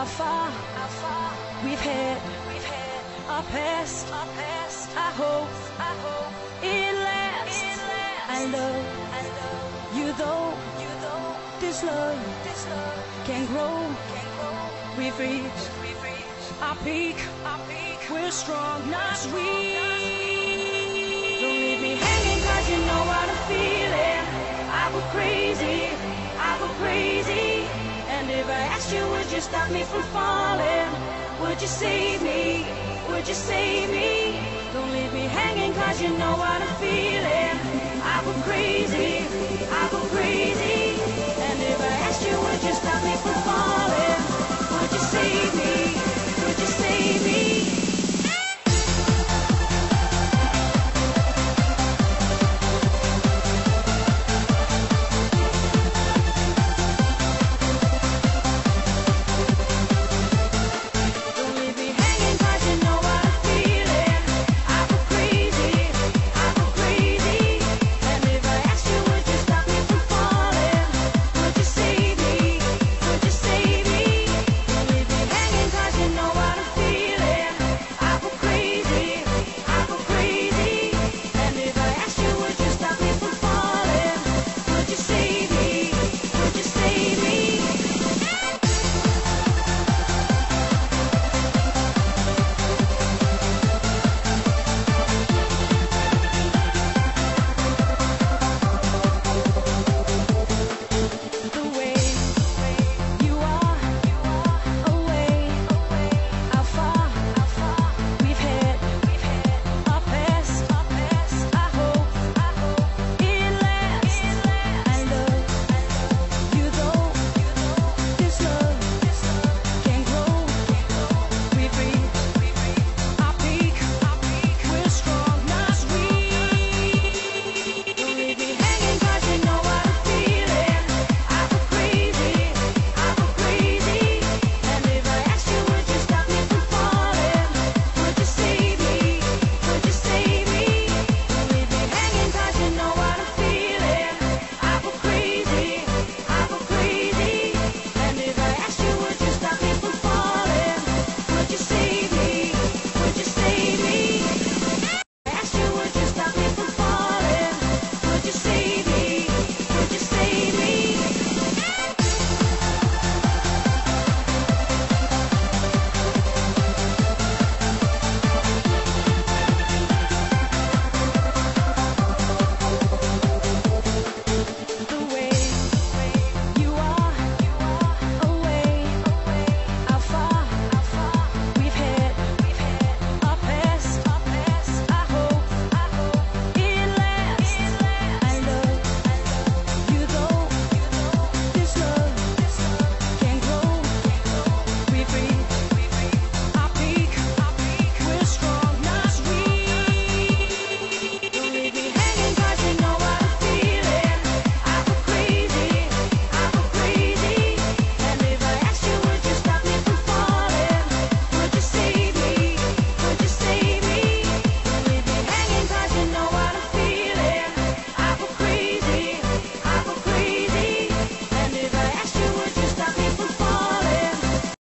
how far we've had our past. I hope it lasts. I love you though this love can grow. We've reached our peak. We're strong, not weak. Don't leave me hanging 'cause you know what I'm feeling. I go crazy. And if I asked you, would you stop me from falling? Would you save me? Would you save me? Don't leave me hanging 'cause you know what I'm feeling. I go crazy. And if I asked you, would you stop me from falling? Would you save me?